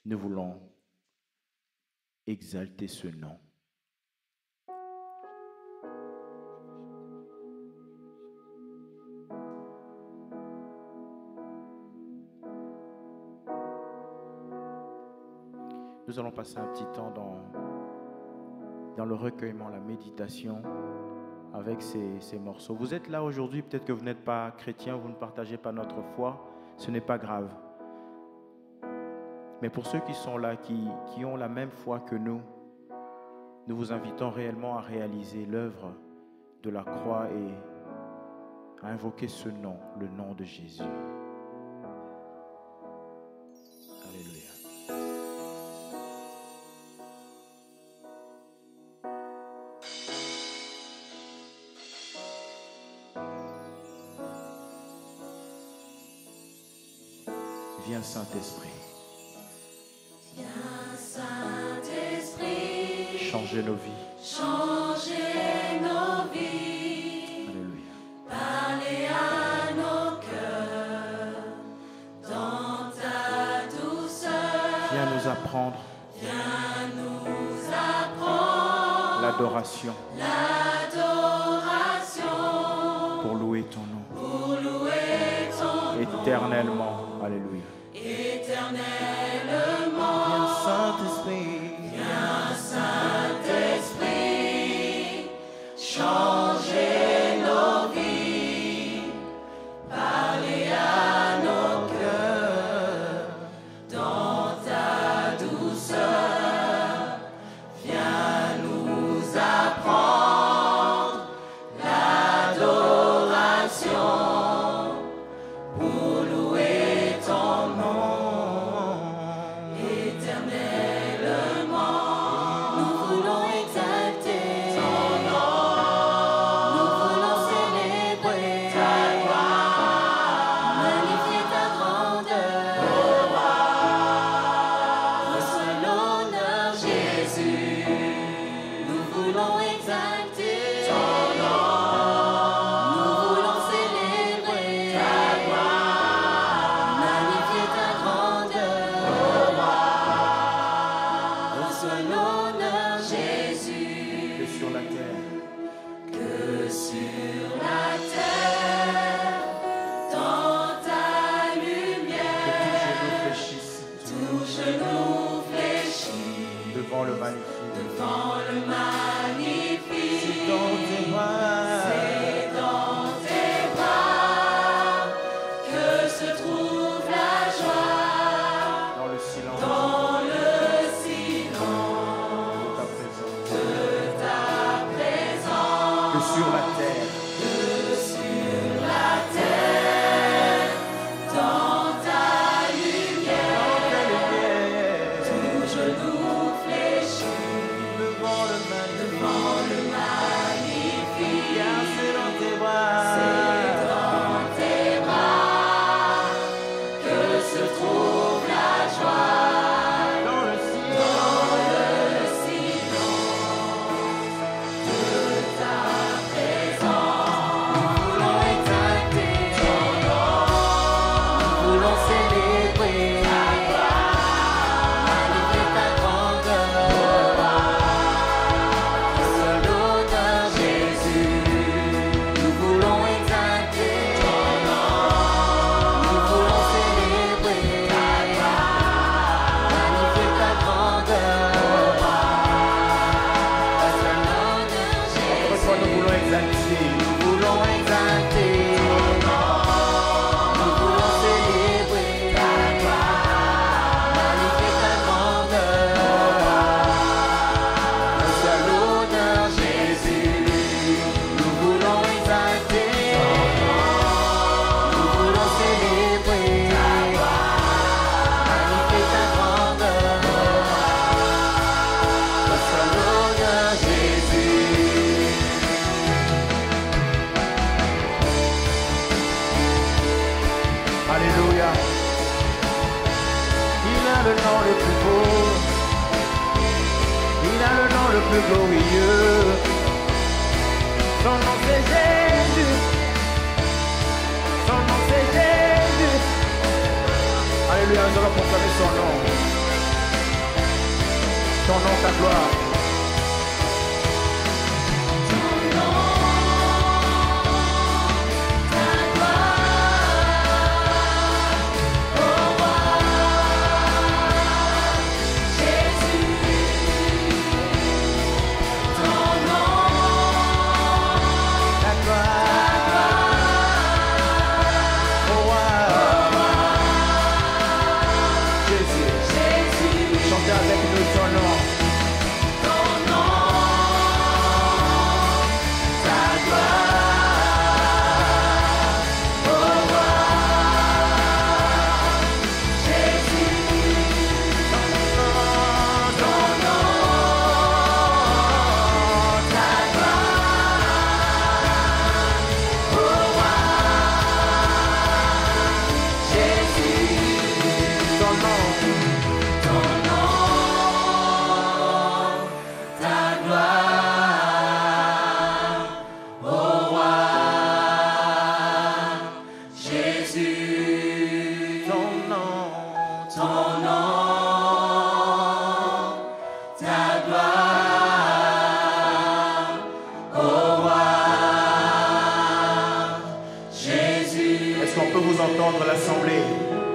Nous voulons exalter ce nom. Nous allons passer un petit temps dans le recueillement, la méditation avec ces morceaux. Vous êtes là aujourd'hui, peut-être que vous n'êtes pas chrétien, vous ne partagez pas notre foi, ce n'est pas grave. Mais pour ceux qui sont là, qui ont la même foi que nous vous invitons réellement à réaliser l'œuvre de la croix et à invoquer ce nom, le nom de Jésus. Alléluia. Viens Saint-Esprit. Viens Saint-Esprit. Changer nos vies. Changer nos vies. Alléluia. Parler à nos cœurs dans ta douceur. Viens nous apprendre. Viens nous apprendre L'adoration. L'adoration. Pour louer ton nom. Pour louer ton nom. Éternellement. Alléluia. Éternellement. Viens Saint-Esprit. Viens Saint-Esprit. Changer nos vies. Parler à nos cœurs dans ta douceur. Viens nous apprendre l'adoration pour louer ton nom. Éternellement, nous voulons exalter ton nom. Nous voulons célébrer ta gloire, magnifier ta grandeur. Oh roi, reçois l'honneur, Jésus. Nous voulons exalter ton nom. Nous voulons célébrer ta gloire, magnifier ta grandeur. Oh roi, reçois l'honneur, Jésus. Que sur la terre. Que sur la terre, dans ta lumière, Tout genou fléchisse tout genou fléchit devant le magnifique. devant le magnifique. Dans tes bras. C'est dans tes bras que se trouve la joie, Dans le silence dans le silence de ta présence. de ta présence. Que sur la terre. Que sur la terre, dans ta lumière, tout genou fléchit Devant le devant le magnifique. c'est dans tes bras. C'est dans tes bras que se trouve la joie, Dans le silence. dans le silence de ta présence. Nous voulons exalter ton nom, nous voulons célébrer ta gloire, magnifier ta grandeur. Reçois l'honneur, Jésus. Nous voulons exalter ton nom, nous voulons célébrer ta gloire, magnifier ta grandeur. Reçois l'honneur, Jésus. Pourquoi nous voulons exalter? Nous voulons exalter ton nom, nous voulons célébrer ta gloire, magnifier ta grandeur. Reçois l'honneur, Jésus. Nous voulons exalter ton nom, nous voulons célébrer ta gloire, magnifier ta grandeur. Reçois l'honneur, Jésus. Alléluia. Il a le nom le plus beau. Il a le nom le plus glorieux. Son nom c'est Jésus. Son nom c'est Jésus. Alléluia, nous allons proclamer son nom. Ton nom, ta gloire. Est-ce qu'on peut vous entendre l'assemblée?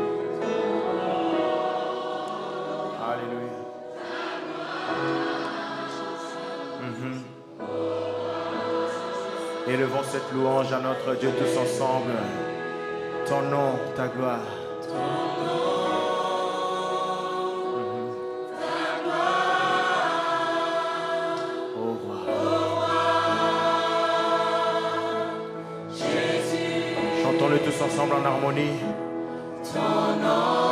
Alléluia. Élevons cette louange à notre Dieu tous ensemble. Ton nom, ta gloire. Oh roi. Chantons-le tous ensemble en harmonie. Ton nom.